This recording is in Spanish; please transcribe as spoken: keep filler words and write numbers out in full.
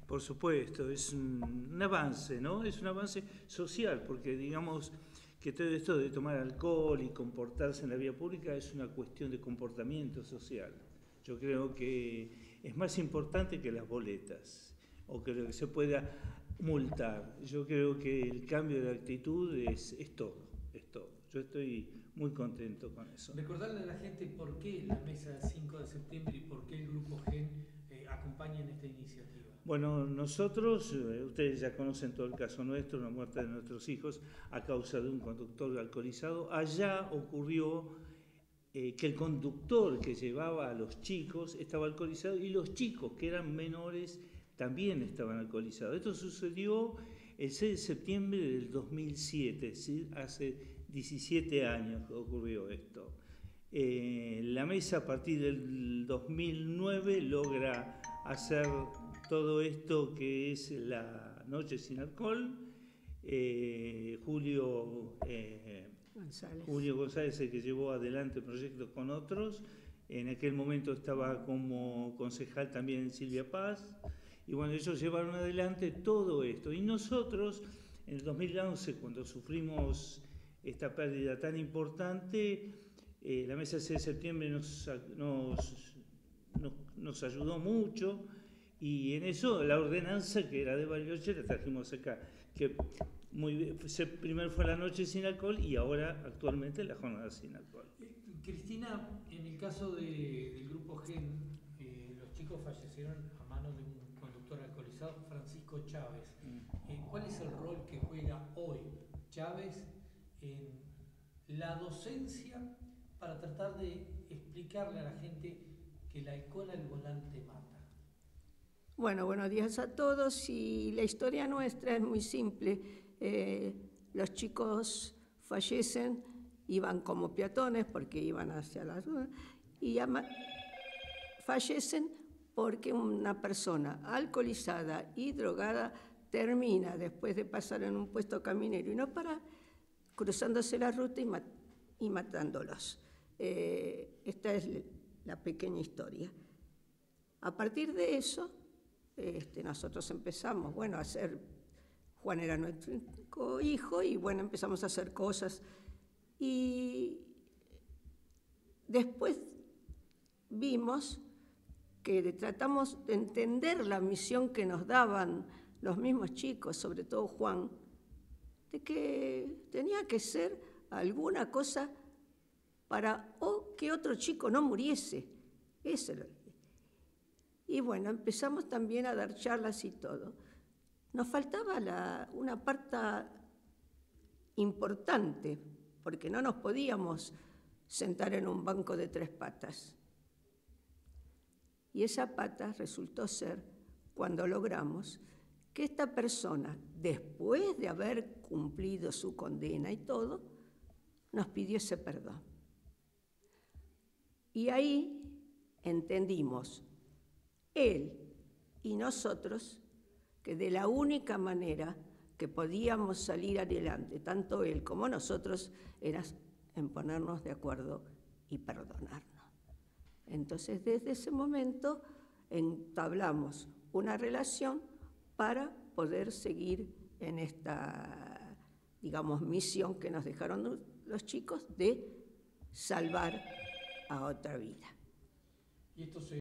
Por supuesto, es un, un avance, ¿no? Es un avance social, porque digamos que todo esto de tomar alcohol y comportarse en la vía pública es una cuestión de comportamiento social. Yo creo que es más importante que las boletas o que lo que se pueda multar. Yo creo que el cambio de actitud es, es todo, es todo. Yo estoy muy contento con eso. Recordarle a la gente por qué la mesa del cinco de septiembre y por qué el Grupo Gen eh, acompaña en esta iniciativa. Bueno, nosotros, eh, ustedes ya conocen todo el caso nuestro, la muerte de nuestros hijos a causa de un conductor alcoholizado. Allá ocurrió eh, que el conductor que llevaba a los chicos estaba alcoholizado y los chicos que eran menores también estaban alcoholizados. Esto sucedió el seis de septiembre del dos mil siete, ¿sí? Hace diecisiete años que ocurrió esto. Eh, la mesa a partir del dos mil nueve logra hacer todo esto que es la noche sin alcohol. Eh, Julio, eh, González. Julio González es el que llevó adelante el proyecto con otros. En aquel momento estaba como concejal también Silvia Paz. Y bueno, ellos llevaron adelante todo esto. Y nosotros, en el dos mil once, cuando sufrimos esta pérdida tan importante, eh, la mesa seis de septiembre nos, nos, nos, nos ayudó mucho. Y en eso la ordenanza, que era de Bariloche, la trajimos acá. Que muy, primero fue la noche sin alcohol y ahora actualmente la jornada sin alcohol. Eh, Cristina, en el caso de, del Grupo Gen, eh, los chicos fallecieron a manos de un conductor alcoholizado, Francisco Chávez. Eh, ¿Cuál es el rol que juega hoy Chávez en la docencia para tratar de explicarle a la gente que el alcohol al volante mata? Bueno, buenos días a todos, y la historia nuestra es muy simple. Eh, los chicos fallecen, iban como peatones porque iban hacia las... y ama, fallecen porque una persona alcoholizada y drogada termina, después de pasar en un puesto caminero y no para, cruzándose la ruta y, mat, y matándolos. Eh, esta es la pequeña historia. A partir de eso, Este, nosotros empezamos, bueno, a hacer, Juan era nuestro hijo y bueno, empezamos a hacer cosas. Y después vimos que tratamos de entender la misión que nos daban los mismos chicos, sobre todo Juan, de que tenía que ser alguna cosa para o que otro chico no muriese. Eso era. Y bueno, empezamos también a dar charlas y todo. Nos faltaba la, una parte importante, porque no nos podíamos sentar en un banco de tres patas. Y esa pata resultó ser cuando logramos que esta persona, después de haber cumplido su condena y todo, nos pidió ese perdón. Y ahí entendimos, él y nosotros, que de la única manera que podíamos salir adelante, tanto él como nosotros, era en ponernos de acuerdo y perdonarnos. Entonces, desde ese momento entablamos una relación para poder seguir en esta, digamos, misión que nos dejaron los chicos de salvar a otra vida. Y esto se